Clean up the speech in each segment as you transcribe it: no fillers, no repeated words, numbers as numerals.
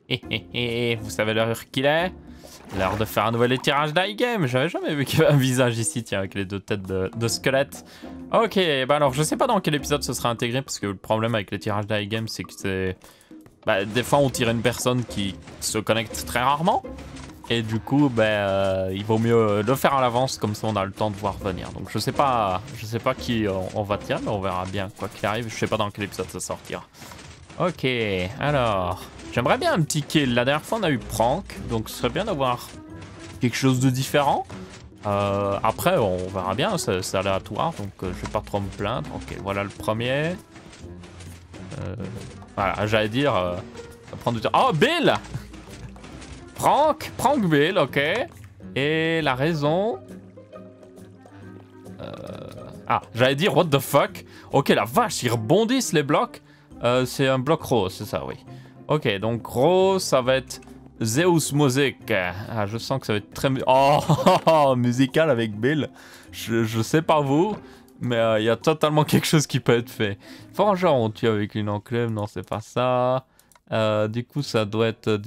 Vous savez l'heure qu'il est? L'heure de faire un nouvel étirage d'iGame. J'avais jamais vu qu'il y avait un visage ici, tiens, avec les deux têtes de squelette. Ok, bah alors je sais pas dans quel épisode ce sera intégré, parce que le problème avec l'étirage d'iGame, c'est que c'est... Bah, des fois on tire une personne qui se connecte très rarement. Et du coup, il vaut mieux le faire à l'avance, comme ça on a le temps de voir venir. Donc je sais pas qui on va tirer, mais on verra bien quoi qu'il arrive. Je sais pas dans quel épisode ça sortira. Ok, alors... J'aimerais bien un petit kill. La dernière fois on a eu Prank, donc ce serait bien d'avoir quelque chose de différent. Après on verra bien, c'est aléatoire, donc je vais pas trop me plaindre. Ok, voilà le premier. Voilà, j'allais dire... ça prend du temps. Oh, Bill! Prank Bill, ok. Et la raison... Ah, j'allais dire what the fuck. Ok, la vache, ils rebondissent les blocs. C'est un bloc rose, c'est ça, oui. Ok, donc rose, ça va être Zeus Music. Ah, je sens que ça va être très... Oh, musical avec Bill. Je sais pas vous, mais il y a totalement quelque chose qui peut être fait. Forgeur, on tue avec une enclume, non, c'est pas ça. Du coup, ça doit être,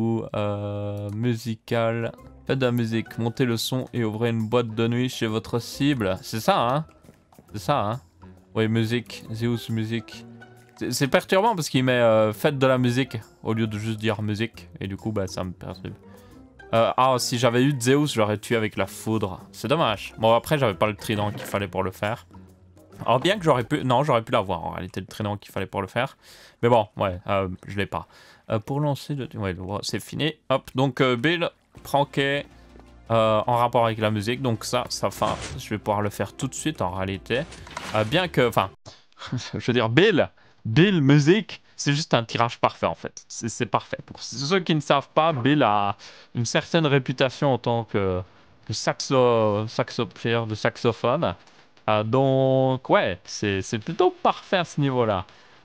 musical. Faites de la musique, montez le son et ouvrez une boîte de nuit chez votre cible. C'est ça, hein? C'est ça, hein? Oui, musique, Zeus Music. C'est perturbant parce qu'il met faites de la musique au lieu de juste dire musique. Et du coup, ça me perturbe. Ah, si j'avais eu Zeus, j'aurais tué avec la foudre. C'est dommage. Bon, après, j'avais pas le trident qu'il fallait pour le faire. Alors, bien que j'aurais pu... Non, j'aurais pu l'avoir en réalité, le trident qu'il fallait pour le faire. Mais bon, ouais, je l'ai pas. Pour lancer le... Ouais, c'est fini. Hop, donc Bill, pranké en rapport avec la musique. Donc ça, je vais pouvoir le faire tout de suite en réalité. Bien que... Enfin, je veux dire, Bill, musique, c'est juste un tirage parfait en fait. C'est parfait. Pour ceux qui ne savent pas, Bill a une certaine réputation en tant que player de saxophone. Donc ouais, c'est plutôt parfait à ce niveau-là.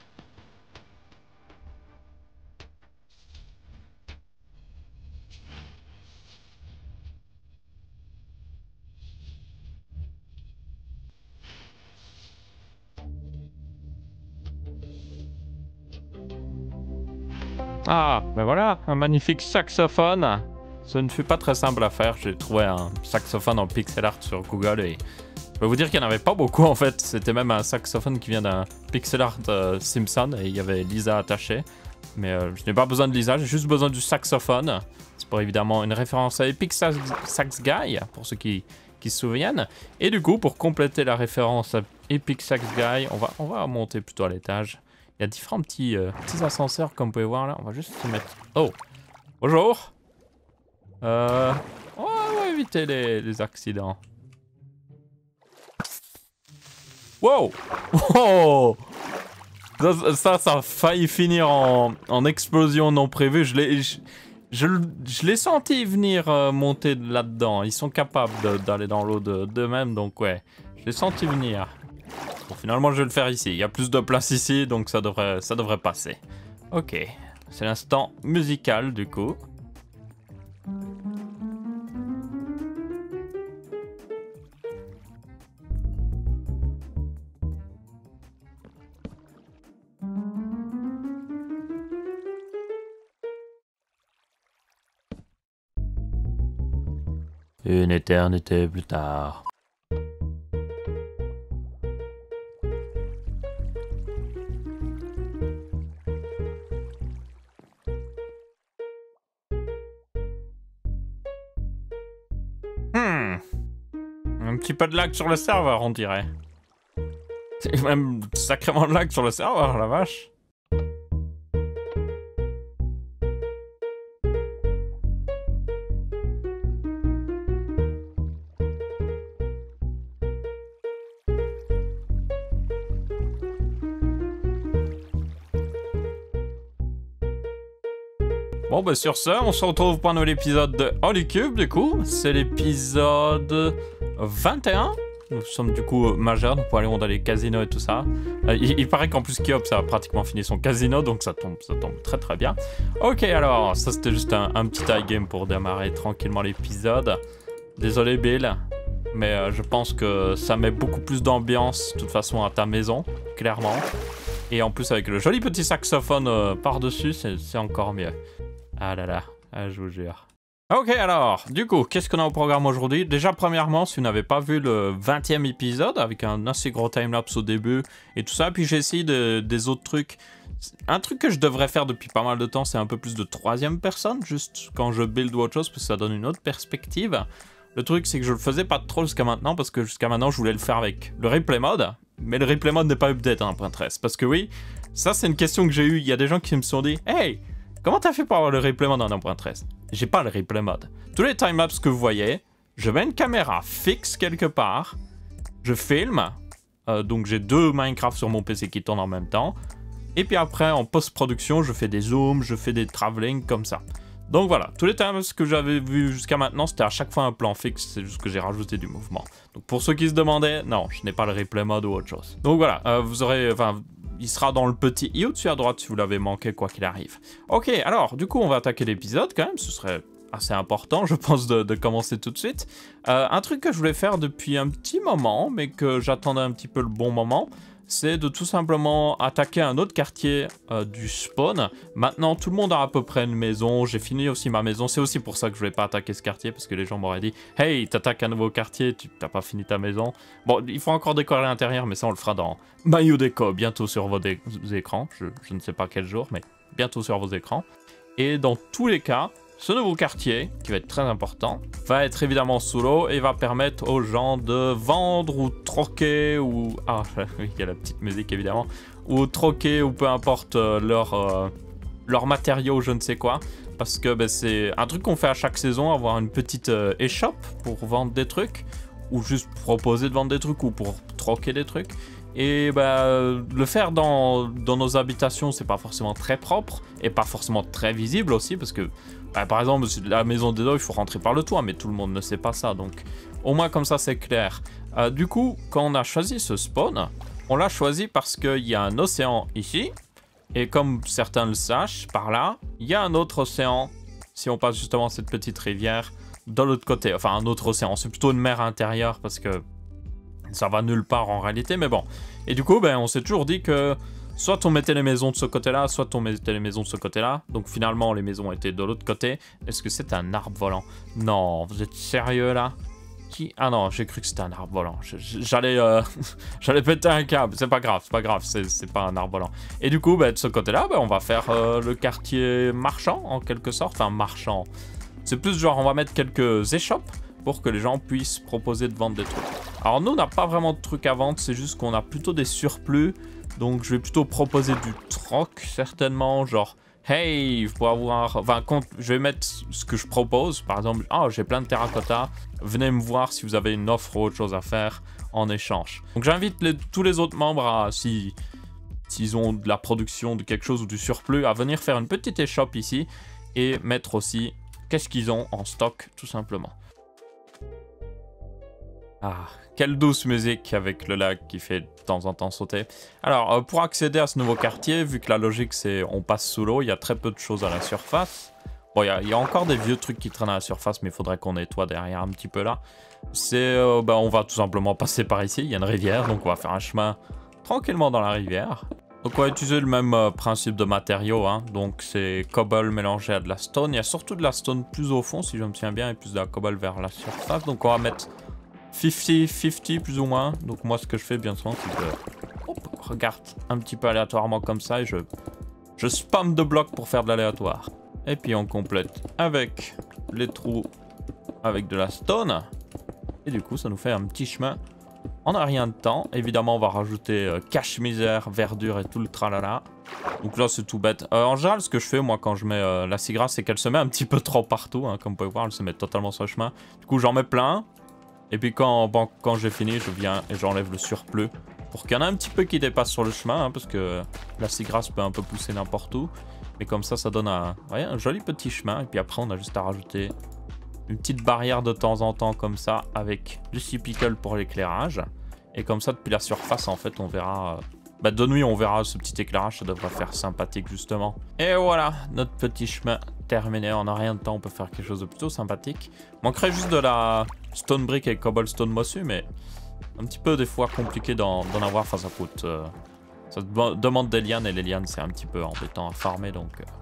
Ah, ben voilà, un magnifique saxophone. Ce ne fut pas très simple à faire. J'ai trouvé un saxophone en pixel art sur Google et je peux vous dire qu'il n'y en avait pas beaucoup en fait. C'était même un saxophone qui vient d'un pixel art Simpson et il y avait Lisa attachée. Mais je n'ai pas besoin de Lisa, j'ai juste besoin du saxophone. C'est pour évidemment une référence à Epic Sax Guy, pour ceux qui se souviennent. Et du coup, pour compléter la référence à Epic Sax Guy, on va monter plutôt à l'étage. Il y a différents petits ascenseurs comme vous pouvez voir là. On va juste se mettre... Oh, bonjour. On va éviter les accidents. Wow. Oh. Ça a failli finir en explosion non prévue. Je l'ai senti venir monter là-dedans. Ils sont capables d'aller dans l'eau d'eux-mêmes, donc ouais. Je l'ai senti venir. Bon, finalement, je vais le faire ici. Il y a plus de place ici, donc ça devrait passer. Ok. C'est l'instant musical, du coup. Une éternité plus tard. Un petit peu de lag sur le serveur, on dirait. C'est même sacrément de lag sur le serveur, la vache. Bon, bah sur ce, on se retrouve pour un nouvel épisode de Holy Cube, du coup. C'est l'épisode 21. Nous sommes du coup majeurs, donc pour aller dans les casinos et tout ça. Il paraît qu'en plus Kyop, ça a pratiquement fini son casino, donc ça tombe très très bien. Ok, alors, ça c'était juste un petit high game pour démarrer tranquillement l'épisode. Désolé Bill, mais je pense que ça met beaucoup plus d'ambiance, de toute façon, à ta maison, clairement. Et en plus, avec le joli petit saxophone par-dessus, c'est encore mieux. Ah là là, ah, je vous jure. Ok, alors, du coup, qu'est-ce qu'on a au programme aujourd'hui? Déjà, premièrement, si vous n'avez pas vu le 20e épisode, avec un assez gros timelapse au début et tout ça, puis j'ai essayé des autres trucs. Un truc que je devrais faire depuis pas mal de temps, c'est un peu plus de troisième personne, juste quand je build ou autre chose, parce que ça donne une autre perspective. Le truc, c'est que je le faisais pas trop jusqu'à maintenant, parce que jusqu'à maintenant, je voulais le faire avec le replay mode, mais le replay mode n'est pas update en 1.13, parce que oui, ça c'est une question que j'ai eue, il y a des gens qui me sont dit « Hey, comment t'as fait pour avoir le replay mode en 1.13 ?» J'ai pas le replay mode. Tous les timelapses que vous voyez, je mets une caméra fixe quelque part, je filme, donc j'ai 2 Minecraft sur mon PC qui tournent en même temps, et puis après en post-production, je fais des zooms, je fais des travelling comme ça. Donc voilà, tous les timelapses que j'avais vus jusqu'à maintenant, c'était à chaque fois un plan fixe, c'est juste que j'ai rajouté du mouvement. Donc pour ceux qui se demandaient, non, je n'ai pas le replay mode ou autre chose. Donc voilà, vous aurez, enfin, il sera dans le petit i au-dessus à droite si vous l'avez manqué, quoi qu'il arrive. Ok, alors, du coup, on va attaquer l'épisode quand même, ce serait assez important, je pense, de commencer tout de suite. Un truc que je voulais faire depuis un petit moment, mais que j'attendais un petit peu le bon moment, c'est de tout simplement attaquer un autre quartier du spawn. Maintenant, tout le monde a à peu près une maison. J'ai fini aussi ma maison. C'est aussi pour ça que je voulais pas attaquer ce quartier, parce que les gens m'auraient dit « Hey, t'attaques un nouveau quartier, tu t'as pas fini ta maison. » Bon, il faut encore décorer l'intérieur, mais ça, on le fera dans Maillot Déco, bientôt sur vos écrans. Je ne sais pas quel jour, mais bientôt sur vos écrans. Et dans tous les cas, ce nouveau quartier, qui va être très important, va être évidemment sous l'eau et va permettre aux gens de vendre ou troquer ou... Ah oui, il y a la petite musique évidemment. Ou troquer ou peu importe leur matériaux, je ne sais quoi. Parce que ben, c'est un truc qu'on fait à chaque saison, avoir une petite échoppe pour vendre des trucs. Ou juste proposer de vendre des trucs ou pour troquer des trucs. Et bah, le faire dans nos habitations, c'est pas forcément très propre et pas forcément très visible aussi, parce que bah, par exemple, la maison des dos, il faut rentrer par le toit, mais tout le monde ne sait pas ça, donc au moins comme ça c'est clair. Du coup, quand on a choisi ce spawn, on l'a choisi parce qu'il y a un océan ici, et comme certains le sachent, par là, il y a un autre océan, si on passe justement cette petite rivière, de l'autre côté, enfin un autre océan, c'est plutôt une mer intérieure, parce que ça va nulle part en réalité, mais bon. Et du coup, ben, on s'est toujours dit que soit on mettait les maisons de ce côté-là, soit on mettait les maisons de ce côté-là. Donc finalement, les maisons étaient de l'autre côté. Est-ce que c'est un arbre volant? Non, vous êtes sérieux là? Qui? Ah non, j'ai cru que c'était un arbre volant. J'allais j'allais péter un câble. C'est pas grave, c'est pas un arbre volant. Et du coup, ben, de ce côté-là, ben, on va faire le quartier marchand, en quelque sorte. Enfin, marchand. C'est plus genre, on va mettre quelques échoppes pour que les gens puissent proposer de vendre des trucs. Alors nous, on n'a pas vraiment de trucs à vendre, c'est juste qu'on a plutôt des surplus. Donc je vais plutôt proposer du troc, certainement, genre, hey, vous pouvez avoir... Enfin, je vais mettre ce que je propose, par exemple, ah, j'ai plein de terracotta, venez me voir si vous avez une offre ou autre chose à faire en échange. Donc j'invite tous les autres membres à, s'ils ont de la production de quelque chose ou du surplus, à venir faire une petite échoppe ici et mettre aussi qu'est-ce qu'ils ont en stock, tout simplement. Ah, quelle douce musique avec le lac qui fait de temps en temps sauter. Alors, pour accéder à ce nouveau quartier, vu que la logique c'est on passe sous l'eau, il y a très peu de choses à la surface. Bon, il y a encore des vieux trucs qui traînent à la surface, mais il faudrait qu'on nettoie derrière un petit peu là. C'est, on va tout simplement passer par ici, il y a une rivière, donc on va faire un chemin tranquillement dans la rivière. Donc on va utiliser le même principe de matériaux, hein. Donc c'est cobble mélangé à de la stone. Il y a surtout de la stone plus au fond, si je me souviens bien, et plus de la cobble vers la surface. Donc on va mettre 50-50 plus ou moins. Donc moi ce que je fais bien souvent c'est que je regarde un petit peu aléatoirement comme ça et je spam de blocs pour faire de l'aléatoire. Et puis on complète avec les trous avec de la stone. Et du coup ça nous fait un petit chemin en un rien de temps. Évidemment on va rajouter cache-misère, verdure et tout le tralala. Donc là c'est tout bête. En général ce que je fais moi quand je mets la scie grasse c'est qu'elle se met un petit peu trop partout, hein, comme vous pouvez voir elle se met totalement sur le chemin. Du coup j'en mets plein. Et puis quand j'ai fini, je viens et j'enlève le surplus. Pour qu'il y en ait un petit peu qui dépasse sur le chemin, hein, parce que la scie grasse peut un peu pousser n'importe où. Mais comme ça donne un joli petit chemin. Et puis après, on a juste à rajouter une petite barrière de temps en temps comme ça, avec du sea pickle pour l'éclairage. Et comme ça, depuis la surface, en fait, on verra... de nuit, on verra ce petit éclairage, ça devrait faire sympathique, justement. Et voilà, notre petit chemin terminé. En un rien de temps, on peut faire quelque chose de plutôt sympathique. Manquerait juste de la stone brick et cobblestone mossu, mais un petit peu des fois compliqué d'en avoir. Enfin, ça coûte... ça demande des lianes, et les lianes, c'est un petit peu embêtant à farmer, donc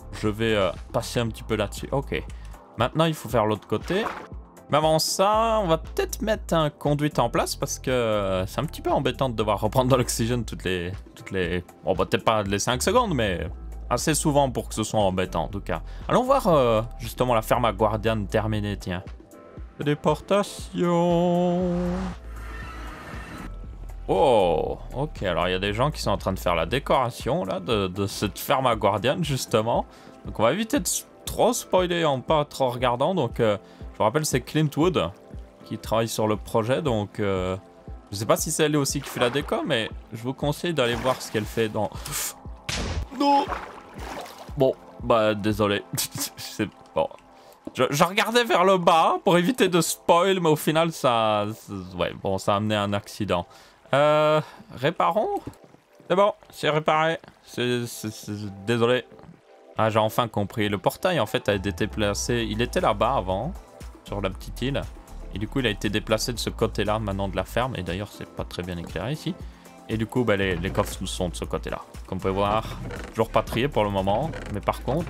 je vais passer un petit peu là-dessus. Ok. Maintenant, il faut faire l'autre côté. Mais avant ça, on va peut-être mettre un conduit en place parce que c'est un petit peu embêtant de devoir reprendre de l'oxygène toutes les... Bon, bah, peut-être pas les 5 secondes, mais assez souvent pour que ce soit embêtant en tout cas. Allons voir justement la ferme à Guardian terminée, tiens. Téléportation. Oh, ok, alors il y a des gens qui sont en train de faire la décoration là de cette ferme à Guardian justement. Donc on va éviter de trop spoiler en pas trop regardant. Donc je vous rappelle c'est Clint Wood qui travaille sur le projet. Donc je sais pas si c'est elle aussi qui fait la déco, mais je vous conseille d'aller voir ce qu'elle fait dans... Non. Bon, bah désolé. C'est bon. Je regardais vers le bas pour éviter de spoil, mais au final ça... Ouais, bon, ça a amené à un accident. Réparons. C'est bon, c'est réparé. Désolé. Ah, j'ai enfin compris. Le portail, en fait, a été déplacé. Il était là-bas avant, sur la petite île. Et du coup, il a été déplacé de ce côté-là, maintenant de la ferme. Et d'ailleurs, c'est pas très bien éclairé ici. Et du coup, bah, les coffres sont de ce côté-là. Comme vous pouvez voir, toujours pas trié pour le moment. Mais par contre,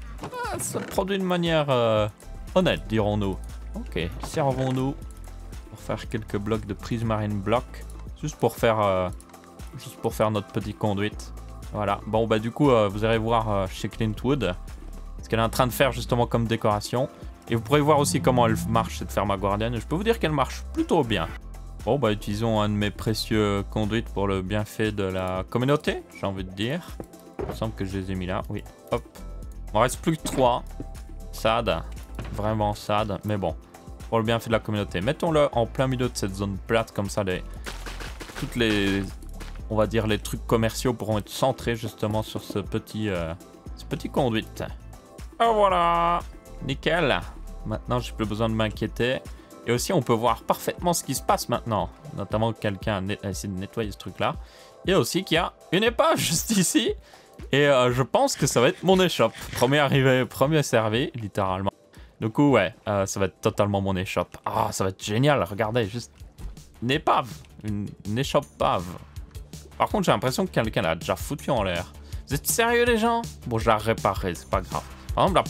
ça produit de manière honnête, dirons-nous. Ok, servons-nous pour faire quelques blocs de prismarine block. Juste pour faire notre petit conduite. Voilà. Bon, bah du coup, vous allez voir chez Clint Wood ce qu'elle est en train de faire justement comme décoration. Et vous pourrez voir aussi comment elle marche, cette ferme à Guardian. Je peux vous dire qu'elle marche plutôt bien. Bon, bah utilisons un de mes précieux conduites pour le bienfait de la communauté, j'ai envie de dire. Il me semble que je les ai mis là. Oui, hop. Il m'en reste plus que 3. Sad. Vraiment sad. Mais bon, pour le bienfait de la communauté. Mettons-le en plein milieu de cette zone plate, comme ça, toutes les, on va dire, les trucs commerciaux pourront être centrés justement sur ce petit conduite. Oh voilà, nickel. Maintenant, j'ai plus besoin de m'inquiéter. Et aussi, on peut voir parfaitement ce qui se passe maintenant. Notamment quelqu'un a essayé de nettoyer ce truc-là. Et aussi qu'il y a une épave juste ici. Et je pense que ça va être mon échoppe. Premier arrivé, premier servi, littéralement. Du coup, ouais, ça va être totalement mon échoppe. Ah, ça va être génial. Regardez, juste une épave. Une échoppe pave. Par contre, j'ai l'impression que quelqu'un l'a déjà foutu en l'air. Vous êtes sérieux, les gens? Bon, je la réparerai, c'est pas grave. Par exemple,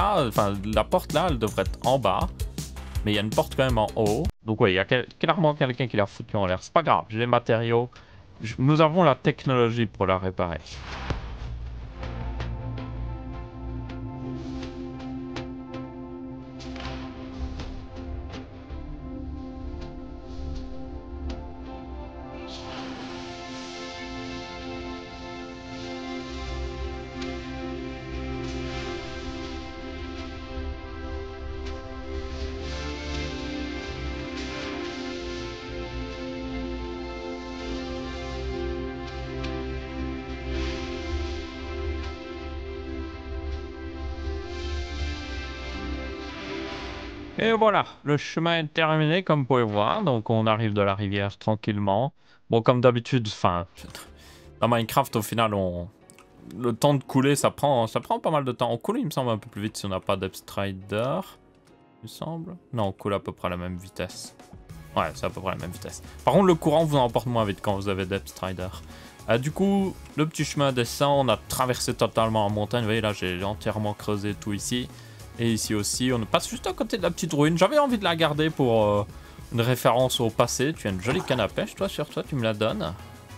la porte là, elle devrait être en bas. Mais il y a une porte quand même en haut. Donc, ouais, il y a clairement quelqu'un qui l'a foutu en l'air. C'est pas grave, j'ai les matériaux. Nous avons la technologie pour la réparer. Et voilà, le chemin est terminé comme vous pouvez voir, donc on arrive de la rivière tranquillement. Bon, comme d'habitude, enfin, dans Minecraft au final, le temps de couler, ça prend pas mal de temps. On coule, il me semble, un peu plus vite si on n'a pas d'Upstrider, il me semble. Non, on coule à peu près à la même vitesse. Ouais, c'est à peu près la même vitesse. Par contre, le courant vous emporte moins vite quand vous avez d'Upstrider. Du coup, le petit chemin descend, on a traversé totalement la montagne. Vous voyez, là, j'ai entièrement creusé tout ici. Et ici aussi, on passe juste à côté de la petite ruine. J'avais envie de la garder pour une référence au passé. Tu as une jolie canne à pêche, toi, sur toi, tu me la donnes.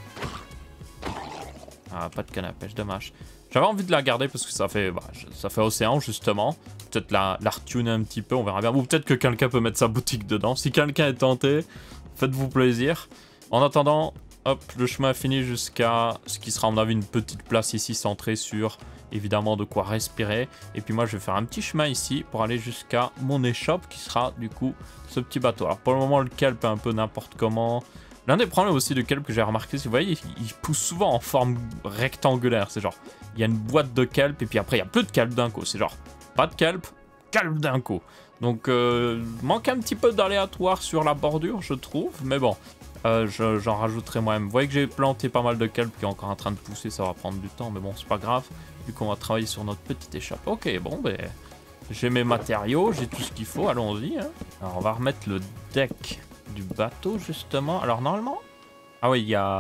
Ah, pas de canne à pêche, dommage. J'avais envie de la garder parce que ça fait océan, justement. Peut-être la retuner un petit peu, on verra bien. Ou peut-être que quelqu'un peut mettre sa boutique dedans. Si quelqu'un est tenté, faites-vous plaisir. En attendant, hop, le chemin finit jusqu'à ce qui sera, à mon avis, une petite place ici centrée sur... évidemment de quoi respirer. Et puis moi je vais faire un petit chemin ici pour aller jusqu'à mon échoppe qui sera du coup ce petit bateau. Alors pour le moment le kelp est un peu n'importe comment. L'un des problèmes aussi de kelp que j'ai remarqué, c'est que vous voyez, il pousse souvent en forme rectangulaire. C'est genre, il y a une boîte de kelp et puis après il y a plus de kelp d'un coup. C'est genre, pas de kelp d'un coup. Donc manque un petit peu d'aléatoire sur la bordure je trouve. Mais bon, j'en rajouterai moi-même. Vous voyez que j'ai planté pas mal de kelp qui est encore en train de pousser. Ça va prendre du temps mais bon c'est pas grave. Vu qu'on va travailler sur notre petite échoppe. Ok, bon, ben, j'ai mes matériaux, j'ai tout ce qu'il faut, allons-y. Hein. Alors, on va remettre le deck du bateau, justement. Alors, normalement... Ah oui, il y a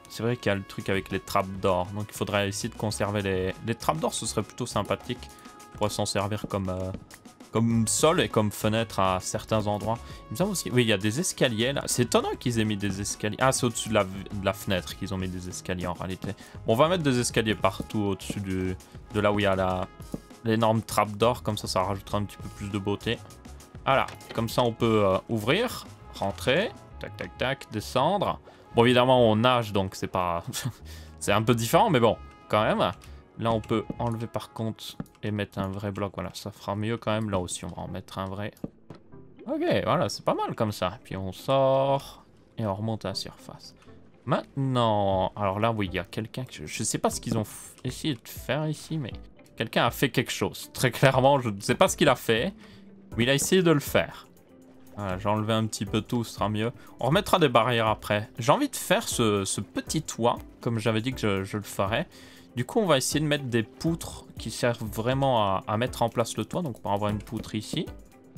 c'est vrai qu'il y a le truc avec les trappes d'or. Donc il faudrait essayer de conserver les trappes d'or, ce serait plutôt sympathique. On pourrait s'en servir comme sol et comme fenêtre à certains endroits. Il me semble aussi... Oui, il y a des escaliers là. C'est étonnant qu'ils aient mis des escaliers. Ah, c'est au-dessus de la fenêtre qu'ils ont mis des escaliers en réalité. Bon, on va mettre des escaliers partout au-dessus de là où il y a l'énorme trappe d'or. Comme ça rajoutera un petit peu plus de beauté. Voilà, comme ça on peut ouvrir, rentrer, tac tac tac, descendre. Bon, évidemment on nage donc c'est pas... c'est un peu différent mais bon, quand même. Là on peut enlever par contre et mettre un vrai bloc, voilà, ça fera mieux quand même. Là aussi on va en mettre un vrai. Ok, voilà, c'est pas mal comme ça. Puis on sort et on remonte à la surface. Maintenant, alors là oui, il y a quelqu'un, je sais pas ce qu'ils ont essayé de faire ici, mais quelqu'un a fait quelque chose. Très clairement, je ne sais pas ce qu'il a fait. Mais il a essayé de le faire. Voilà, j'ai enlevé un petit peu tout, ce sera mieux. On remettra des barrières après. J'ai envie de faire ce petit toit, comme j'avais dit que je le ferais. Du coup, on va essayer de mettre des poutres qui servent vraiment à mettre en place le toit. Donc, on va avoir une poutre ici.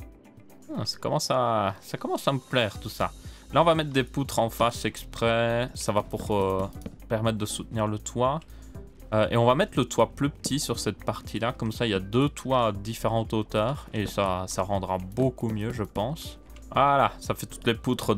Ah, ça commence à me plaire, tout ça. Là, on va mettre des poutres en face exprès. Ça va pour permettre de soutenir le toit. Et on va mettre le toit plus petit sur cette partie-là. Comme ça, il y a deux toits à différentes hauteurs. Et ça rendra beaucoup mieux, je pense. Voilà, ça fait toutes les poutres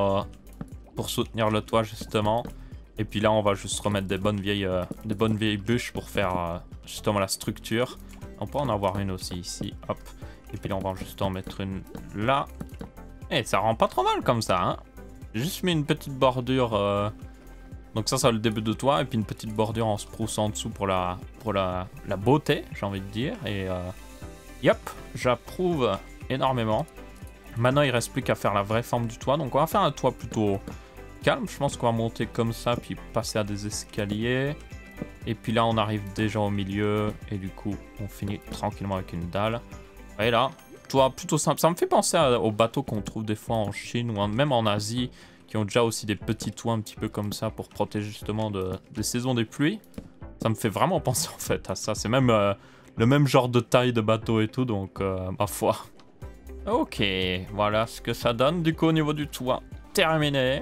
pour soutenir le toit, justement. Et puis là, on va juste remettre des bonnes vieilles bûches pour faire justement la structure. On peut en avoir une aussi ici. Hop. Et puis là, on va juste en mettre une là. Et ça rend pas trop mal comme ça, hein. J'ai juste mis une petite bordure... Donc ça, c'est le début de toit, et puis une petite bordure en spruce en dessous pour la beauté, j'ai envie de dire. Et yep, j'approuve énormément. Maintenant, il reste plus qu'à faire la vraie forme du toit. Donc on va faire un toit plutôt calme. Je pense qu'on va monter comme ça, puis passer à des escaliers. Et puis là, on arrive déjà au milieu, et du coup, on finit tranquillement avec une dalle. Et là, toit plutôt simple. Ça me fait penser aux bateaux qu'on trouve des fois en Chine, ou même en Asie, qui ont déjà aussi des petits toits un petit peu comme ça pour protéger justement des saisons des pluies. Ça me fait vraiment penser en fait à ça. C'est même le même genre de taille de bateau et tout, donc ma foi. Ok, voilà ce que ça donne du coup au niveau du toit. Terminé.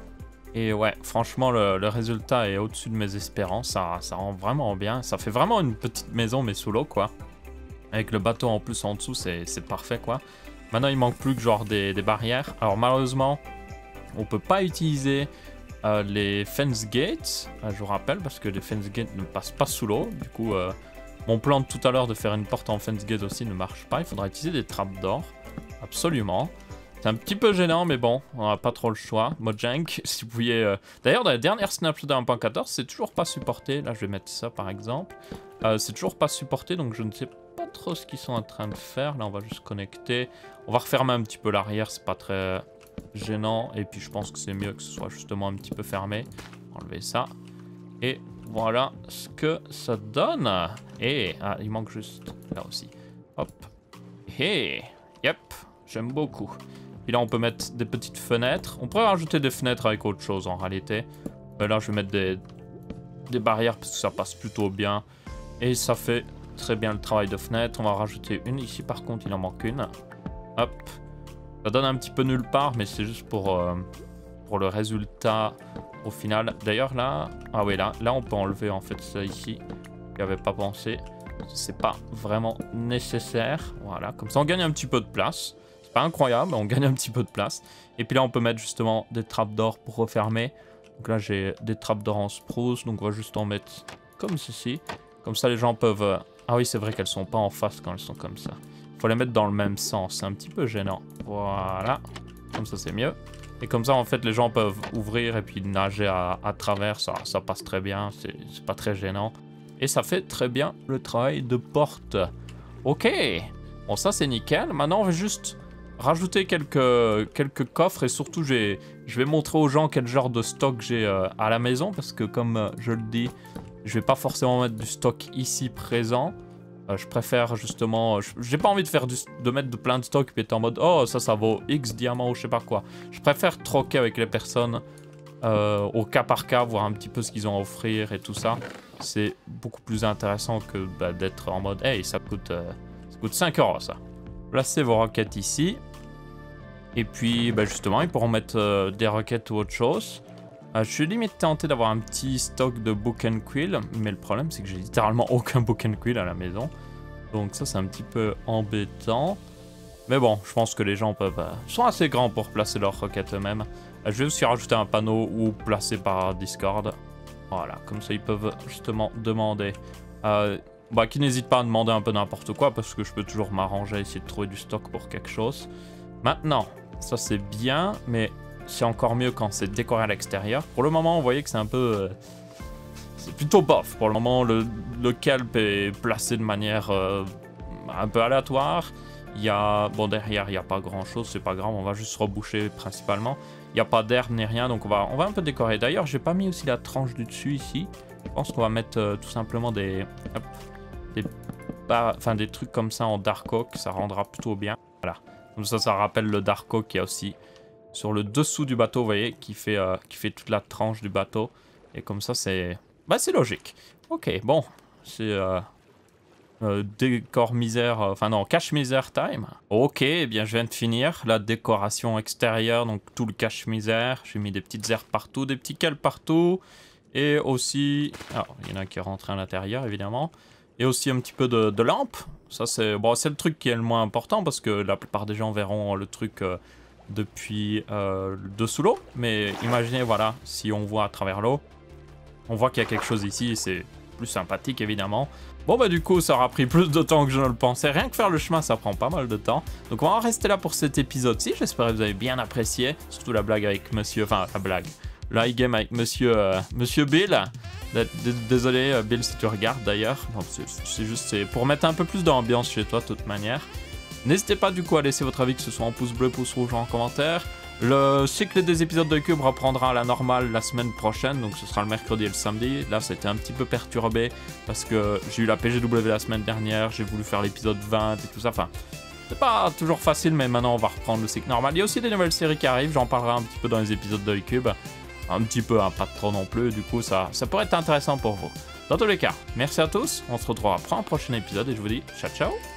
Et ouais, franchement le résultat est au-dessus de mes espérances. Ça rend vraiment bien. Ça fait vraiment une petite maison mais sous l'eau quoi. Avec le bateau en plus en dessous, c'est parfait quoi. Maintenant il manque plus que genre des barrières. Alors malheureusement... on peut pas utiliser les fence gates, je vous rappelle, parce que les fence gates ne passent pas sous l'eau. Du coup, mon plan de tout à l'heure de faire une porte en fence gate aussi ne marche pas. Il faudra utiliser des trappes d'or, absolument. C'est un petit peu gênant, mais bon, on n'a pas trop le choix. Mojang, si vous pouviez... D'ailleurs, dans la dernière snapshot de 1.14, c'est toujours pas supporté. Là, je vais mettre ça, par exemple. C'est toujours pas supporté, donc je ne sais pas trop ce qu'ils sont en train de faire. Là, on va juste connecter. On va refermer un petit peu l'arrière, c'est pas très... gênant, et puis je pense que c'est mieux que ce soit justement un petit peu fermé. Enlever ça et voilà ce que ça donne. Et il manque juste là aussi, hop, et yep, j'aime beaucoup. Puis là on peut mettre des petites fenêtres. On pourrait rajouter des fenêtres avec autre chose en réalité, mais là je vais mettre des barrières parce que ça passe plutôt bien et ça fait très bien le travail de fenêtre. On va rajouter une ici, par contre il en manque une. Hop. Ça donne un petit peu nulle part, mais c'est juste pour le résultat au final. D'ailleurs là, ah oui là on peut enlever en fait ça ici. J'y avais pas pensé. C'est pas vraiment nécessaire. Voilà, comme ça on gagne un petit peu de place. C'est pas incroyable, mais on gagne un petit peu de place. Et puis là on peut mettre justement des trappes d'or pour refermer. Donc là j'ai des trappes d'or en spruce, donc on va juste en mettre comme ceci. Comme ça les gens peuvent... Ah oui c'est vrai qu'elles sont pas en face quand elles sont comme ça. Faut les mettre dans le même sens, c'est un petit peu gênant. Voilà, comme ça c'est mieux. Et comme ça en fait les gens peuvent ouvrir et puis nager à travers, ça passe très bien, c'est pas très gênant. Et ça fait très bien le travail de porte. Ok, bon ça c'est nickel. Maintenant on va juste rajouter quelques coffres et surtout je vais montrer aux gens quel genre de stock j'ai à la maison. Parce que comme je le dis, je vais pas forcément mettre du stock ici présent. Je préfère justement... j'ai pas envie de mettre plein de stock et être en mode oh ça vaut X diamants ou je sais pas quoi. Je préfère troquer avec les personnes au cas par cas, voir un petit peu ce qu'ils ont à offrir et tout ça. C'est beaucoup plus intéressant que d'être en mode hey ça coûte 5 € ça. Placez vos roquettes ici. Et puis justement ils pourront mettre des roquettes ou autre chose. Je suis limite tenté d'avoir un petit stock de book and quill, mais le problème c'est que j'ai littéralement aucun book and quill à la maison. Donc ça c'est un petit peu embêtant. Mais bon, je pense que les gens peuvent, sont assez grands pour placer leurs requêtes eux-mêmes. Je vais aussi rajouter un panneau ou placer par Discord. Voilà, comme ça ils peuvent justement demander. Qui n'hésite pas à demander un peu n'importe quoi parce que je peux toujours m'arranger à essayer de trouver du stock pour quelque chose. Maintenant, ça c'est bien, mais c'est encore mieux quand c'est décoré à l'extérieur. Pour le moment, vous voyez que c'est un peu... c'est plutôt bof. Pour le moment, le kelp est placé de manière un peu aléatoire. Il y a... Bon, derrière, il n'y a pas grand-chose, c'est pas grave, on va juste reboucher principalement. Il n'y a pas d'herbe ni rien, donc on va un peu décorer. D'ailleurs, j'ai pas mis aussi la tranche du dessus ici. Je pense qu'on va mettre tout simplement des trucs comme ça en dark oak, ça rendra plutôt bien. Voilà. Comme ça rappelle le dark oak qui est aussi sur le dessous du bateau, vous voyez, qui fait toute la tranche du bateau. Et comme ça, c'est logique. Ok, bon, c'est décor misère, cache misère time. Ok, eh bien je viens de finir la décoration extérieure, donc tout le cache misère. J'ai mis des petites herbes partout, des petits kelps partout. Et aussi, alors il y en a qui est rentré à l'intérieur évidemment. Et aussi un petit peu de lampes. Ça c'est le truc qui est le moins important parce que la plupart des gens verront le truc depuis dessous l'eau. Mais imaginez, voilà, si on voit à travers l'eau, on voit qu'il y a quelque chose ici et c'est plus sympathique évidemment. Bon du coup ça aura pris plus de temps que je ne le pensais. Rien que faire le chemin ça prend pas mal de temps. Donc on va en rester là pour cet épisode-ci. J'espère que vous avez bien apprécié. Surtout la blague avec monsieur... Enfin la blague. Le high game avec monsieur Bill. Désolé Bill si tu regardes d'ailleurs. C'est juste pour mettre un peu plus d'ambiance chez toi de toute manière. N'hésitez pas du coup à laisser votre avis, que ce soit en pouce bleu, pouce rouge ou en commentaire. Le cycle des épisodes de Cube reprendra à la normale la semaine prochaine, donc ce sera le mercredi et le samedi. Là, c'était un petit peu perturbé parce que j'ai eu la PGW la semaine dernière, j'ai voulu faire l'épisode 20 et tout ça. Enfin, c'est pas toujours facile, mais maintenant on va reprendre le cycle normal. Il y a aussi des nouvelles séries qui arrivent, j'en parlerai un petit peu dans les épisodes de Cube. Un petit peu, hein, pas trop non plus, du coup ça pourrait être intéressant pour vous. Dans tous les cas, merci à tous, on se retrouvera pour un prochain épisode et je vous dis ciao ciao.